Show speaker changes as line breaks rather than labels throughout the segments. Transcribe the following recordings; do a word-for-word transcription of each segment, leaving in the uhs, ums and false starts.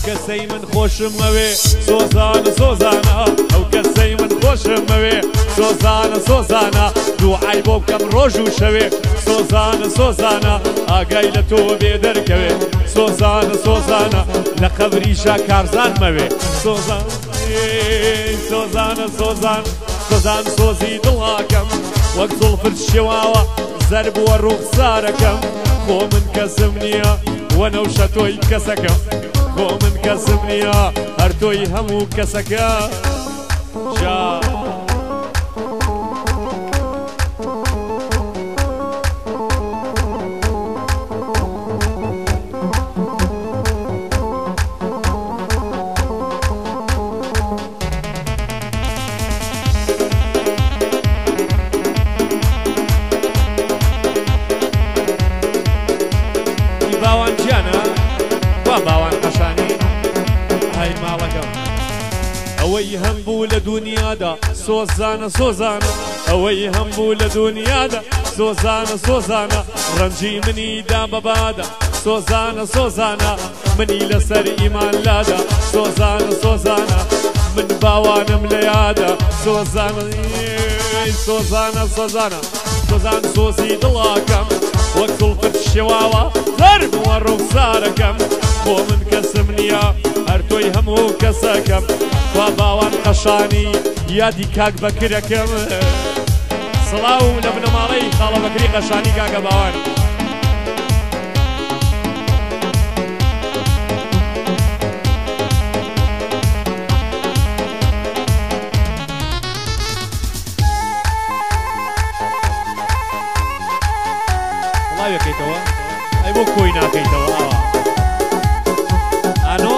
کەسەی من خۆشمەوێ سۆزانە سۆزانە ئەو کەسەی من خۆشمەوێ سۆزانە سۆزانە دوعای بۆ بکەم ڕۆژ و شەوێ سۆزانە سۆزانە ئاگای لە تۆ بێ دەرکەوێ سۆزانە سۆزانە لە قەبریشە کارزان مەوێ سۆزان سۆزانە سۆزان سۆزان سۆزی دڵاکەم وەک زوڵفت شێواوە زەر بووە ڕوخسارەکەم خۆ من کەسم نییە وەنەوشە تۆی کەسەکەم خۆ من کەسم نییە هەر تۆی هەموو کەسەکە شا باوان گیانە وا باوان قەشانی های ماڵەکەم ئەوەی هەمبوو لە دونیادا سۆزانە سۆزانە ئەوەی هەمبوو لە دونیادا سۆزانە سۆزانە ڕەنجی منی دا بەبادا سۆزانە سۆزانە منی لەسەر ئیمان لادا سۆزانە سۆزانە من باوانم لە یادا سۆزانە سۆزانە سۆزانە سۆزان سۆزی دڵاکەم وەک زوڵفت شێواوە زەر بووە ڕوخسارەکەم خۆ من کەسم نییە هەر تۆی هەموو کەسەکەم وا باوان قەشانی یادی کاک بەکرەکەم سڵاو لە بنەماڵەی خاڵە بەکری قەشانی کاکە باوان یەکەیتەوە ئەی بۆ کۆی ناکەیتەوە ئانۆ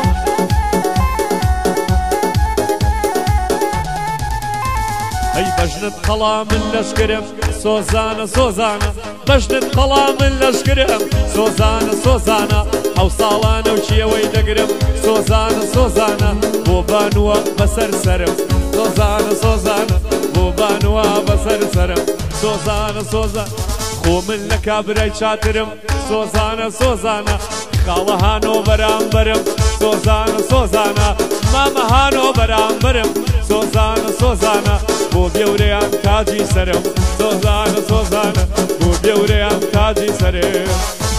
ئەی بەژنت قەڵا من لەشکرم سۆزانە سۆزانە بەژنت قەڵا من لەشکرم سۆزانە سۆزانە ئەو ساڵانە و چیەوەی دەگرم سۆزانە سۆزانە بۆ بانووە بەسەر سەرم سۆزانە سۆزانە بۆ بانووە بەسەر سەرم سۆزانە سۆزانە خۆ من لە کابرای چاترم سۆزانە سۆزانە خاڵە هانۆ بەرامبەرم سۆزانە سۆزانە مامە هانۆ بەرامبەرم سۆزانە سۆزانە بۆ بێورەیان تاجی سەرم سۆزانە سۆزانە بۆ بێورەیان تاجی سەرم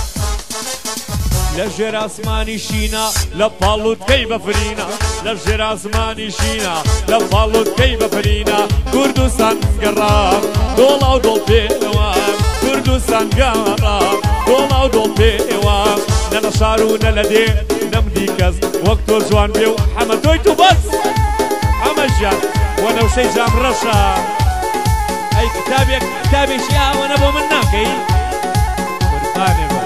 لە ژێر ئاسمانی شینە لە پاڵوتکەی بەفرینە لە ژێر ئاسمانی شینە لە پاڵوتکەی بەفرینە کوردستان گەڕام دۆڵا و دۆڵ پێوە کوردستان گەڕام دۆڵا و دۆڵ پێوە نە لە شار و نە لە دێ نەمدی کەس وەک تۆ جوان بێ و حەمە تۆی تو بەس ئەمەژیان وەنەوشەی جام ڕەشە ئەی کتابێک کتابێکی ئاوەنە بۆ من ناکەی کوردستانێ بە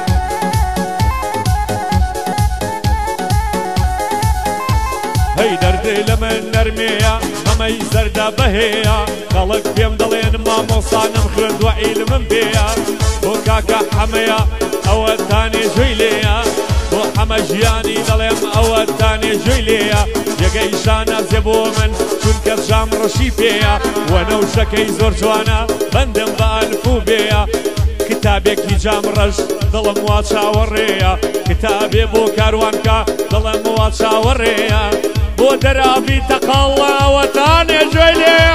هەی دەردێ لە من نەرمەیە مەمەی زەردە بەهەیە خەڵک پێم دەڵێن مامۆسانم خوێندووە عیلمم بێیە بۆ کاکە حەمەیە ئەوە تانێ جوێی لێیە بۆ حەمە ژیانی دەڵێم ئەوە تانێ جوێی لێیە جێگەی شانازێ بۆ من چونکە ژام ڕەشی پێیە وەنەوشەکەی زۆر جوانە بەندم بە ئەلف و بێیە کتابێکی جام ڕەش دڵم وا چاوەڕێیە کتابێ بۆ کاروانکە دڵم وا چاوەڕێیە بۆ دەرابی تەقاڵەوە تانێ جوێی لێیە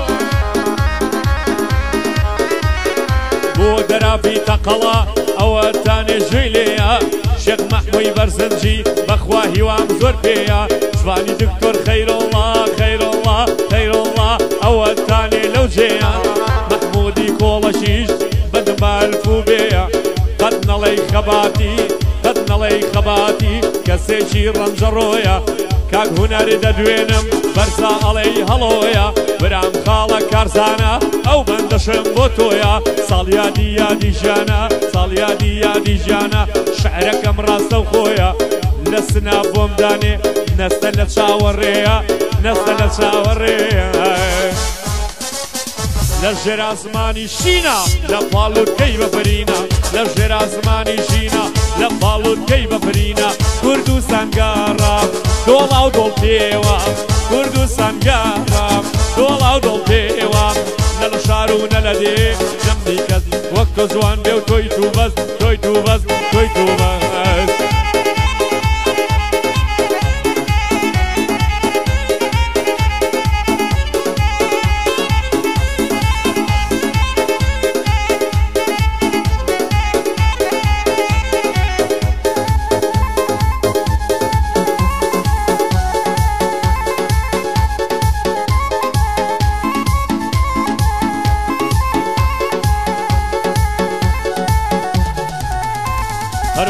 بۆ دەرابی تەقەڵە ئەوە تانێ جوێی لێیە شێخ مەحمووی بەرزنجی بەخوا هیوام زۆر پێیە جوانی دکتۆر خەیرۆڵڵا خەیرۆڵڵا خەیرۆڵڵا ئەوە تانێ لەو جێیە مەحموودی کۆڵەشیش بەدم بە ئەلف و بێیە قەت نەڵێی خەباتی قەت نەڵێی خەباتی کەسێکی ڕەنجەڕۆیە کاک هونەری دەدوێنم بەرزا ئەڵێی هەڵۆیە برام خاڵە کارزانە ئەو بەندەشم بۆ تۆیە ساڵ یادی یادی ژیانە ساڵ یادی یادی ژیانە شعرەکەم ڕاستە و خۆیە لە سنا بۆم دانێ نەستە لە چاوەڕێیە نەستە لە چاوەڕێیە لە ژێر ئاسمانی شینە لە پاڵوتکەی بەفرینە لە ژێر ئاسمانی شینە لە پاڵوتکەی بەفرینە کوردستان گەڕام دۆڵا و دۆڵ پێوە کوردستان گەڕام دۆڵا و دۆڵ پێوە نە لە شار و نە لە دێ نەمدی کەس وەک تۆ جوان بێ و تۆی تو بەس تۆی تو بەس تۆی تو بەس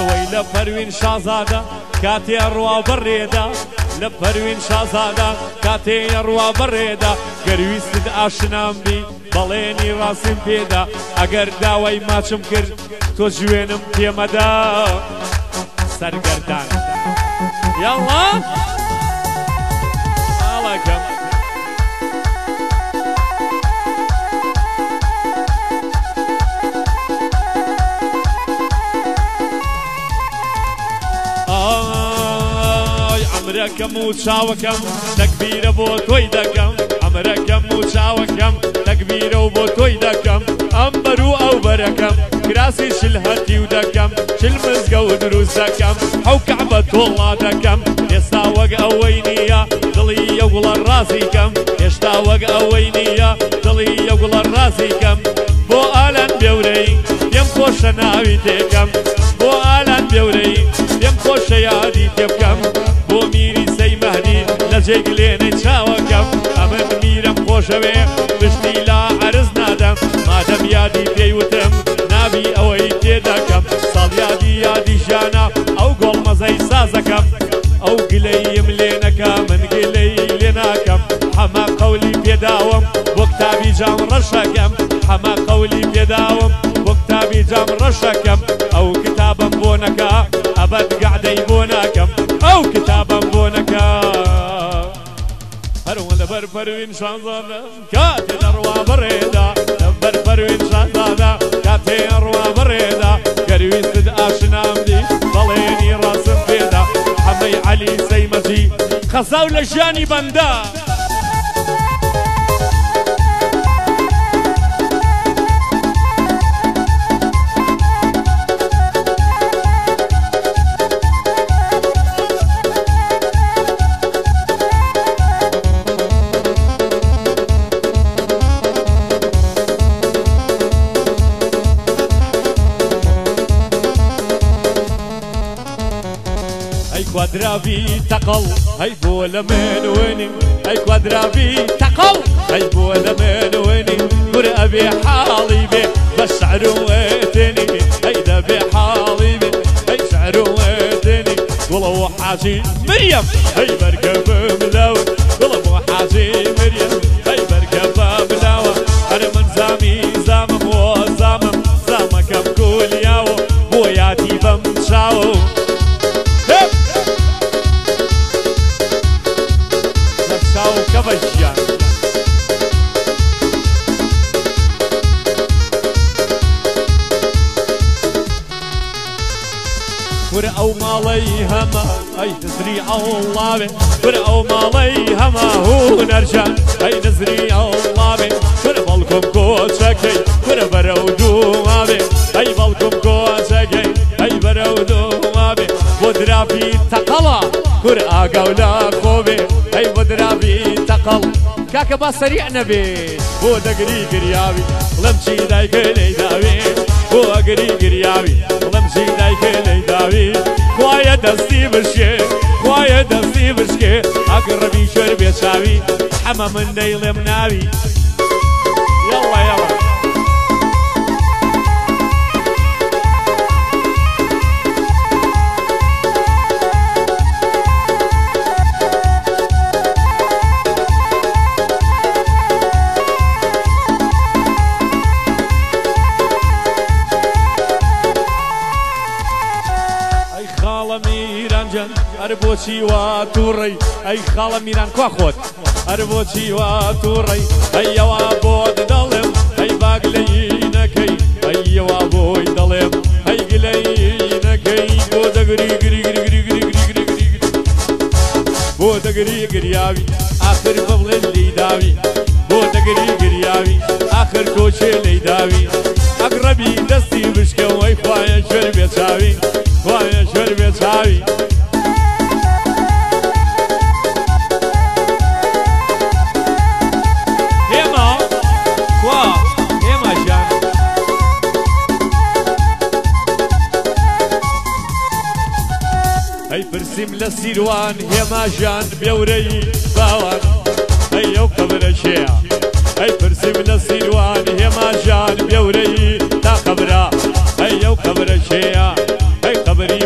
وەی لە پەروین شازادە کاتێ ڕوا بەڕێدا لە پەروین شازادە کاتێ ڕوا بەڕێدا گەرویستت ئاشنام بی بەڵێنی ڕاستیم پێدا ئەگەر داوای ماچم کرد تۆ جوێنم پێمەدا سەرگەردان یاڵا ئاڵەکەم ئەمرەکەم و چاوەکەم تەکبیرە بۆ تۆی دەکەم ئەمرەکەم و چاوەکەم تەکبیرە و بۆ تۆی دەکەم ئەم بەر و ئەو بەرەکەم کراسی شل هەتی و دەکەم شل مزگە و دروست دەکەم ئەو کەعبە تۆڵا دەکەم ئێستا وەک ئەوەی نییە دڵی یەگوڵە ڕازیکەم هێشتا وەک ئەوەی نییە دڵی یەگوڵە ڕازیکەم بۆ ئالان بێورەی پێم خۆشە ناوی تێکەم بۆ ئالان بێورەی پێم خۆشە یادی تێ بکەم بۆ میری سەی مەهدی لە جێگلێنەی چاوەکەم ئەمن میرم خۆشەوێ پشتی لا عەرز نادەم مادەم یادی پێیوتم ناوی ئەوەی تێدەکەم ساڵ یادی یادی ژیانە ئەو گۆڵ مەزەی سازەکەم ئەو گلەیم لێ نەکە من گلەی لێ ناکەم هەما قەولی پێداوم بۆ کتابی جام ڕەشەکەم هەما قەولی پێداوم بۆ کتابی جام ڕەشەکەم ئەو کتابم بۆ نەکە ئەبەد گەعدەی بۆ ناکەم ئەو کتابم بۆ نەکە هەروە لەبەر پەروین شازادە کاتێ دەڕوا بەڕێدا لەبەر پەروین شازادە کاتێ ڕوا بەڕێدا گەرویستت ئاشنام دی بەڵێنی ڕاستم پێدا حەمەی عەلی سەیمەجی خەساو لە ژیانی بەندە كوادرافي تقل هاي بولا من ويني هاي كوادرافي تقل هاي بولا من ويني كور ابي حالي بي بشعر ويتني هاي دبي حالي بي هاي شعر ويتني والله حاجي مريم هاي بركب ملاوي والله حاجي مريم هاي بركب ملاوي انا من زامي زامم وزامم زامكم كل ياو بوياتي بمشاو كبشيان ور او مالي هما اي نزري الله بي ور او مالي هما هو نرجع اي نزري الله بي ور بالكم كوچكي ور برودو ابي اي بالكم كوچكي اي برودو ابي ودرافي تقلا ور اقولا خوبي اي ودرافي تقل كاكا با سريع نبي بو دقري قرياوي لمشي دايك ليداوي بو قري قرياوي لمشي دايك ليداوي خوايا دستي بشكي خوايا دستي بشكي اقربي شربي شاوي حما من نيل مناوي يلا يلا أربوتي واتوري أي خالة ميران كواخوت أربوتي واتوري أي وابود دلم أي باقلينكي أي وابوي دلم أي قلينكي بودا قري قري قري قري قري قري قري بودا قري قرياوي آخر قبل اللي داوي بودا قري قرياوي آخر كوشي اللي داوي أقربي دستي بشكو أي خوايا شربي تاوي خوايا شربي تاوي هاي برسم للسيروان هما جان بيوري باوان هاي يو قبر شيع هاي برسم للسيروان هما جان بيوري تا قبرا هاي يو قبر شيع هاي قبري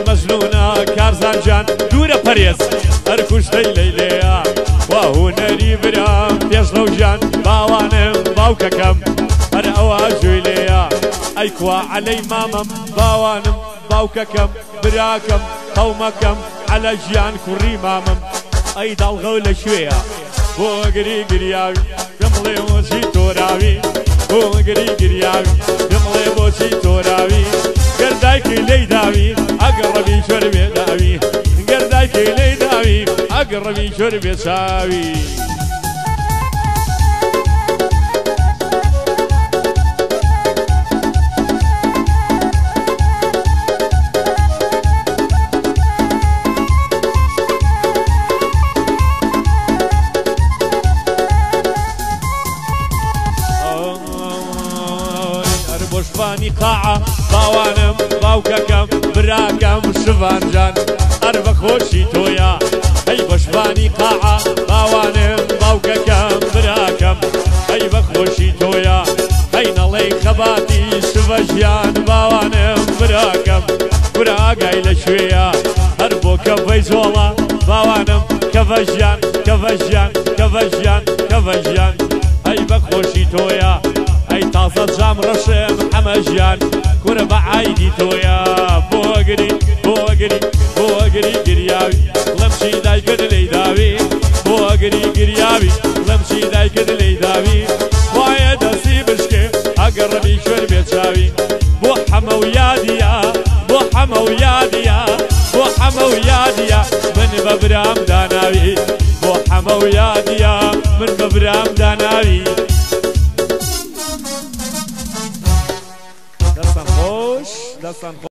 پەرێز هەر کوشتەی لەیلەیە وا هونەری برام پێش لەو ژیان باوانم باوکەکەم هەر ئەوە جوێی لێیە ئەی کوا عەلەی مامەم باوانم باوکەکەم براکەم قەومەکەم عەلە ژیان کوڕی مامەم ئەی داڵغە و لە شوێیە بۆ گری گریاوی پێمڵێ بۆچی تۆراوی بۆ گری گریاوی پێمڵێ بۆچی تۆراوی گەردایکی لێی داوی ئەگەڕەبی شۆر بێ داوی گەردایکی لێی داوی ئەگەڕەبی شۆر بێ چاوی بۆشبانی قاعە باوانم باوکەکەم براکەم شڤانجان هەر بە خۆشی تۆیە ئەی بۆشبانی قاعە باوانم باوکەکەم براکەم ئەی بە خۆشی تۆیە ئەی نەڵێی خەباتی شڤە ژیان باوانم براکەم کوراگای لە شوێیە هەر بۆ کەڤەی زۆڵە باوانم کەڤە ژیان کەڤە ژیان کەڤە ژیان کەڤە ژیان ئەی بە خۆشی تۆیە ئەی تازە جام ڕەشم ئەمە ژیان کورە بە عایدی تۆیە بۆ گری بۆ گری بۆ گری گریاوی لەمچی دایکت لێی داوی بۆ گری گریاوی لەمچی دایکت لێی داوی وایە دەستی بشکێ ئەگەڕەبی شوێر بێ چاوی بۆ حەمە و یادیە بۆ حەمە و یادیە بۆ حەمە و یادیە من بە برام داناوی بۆ حەمە و یادیە من بە برام داناوی دەستان خۆش دەستان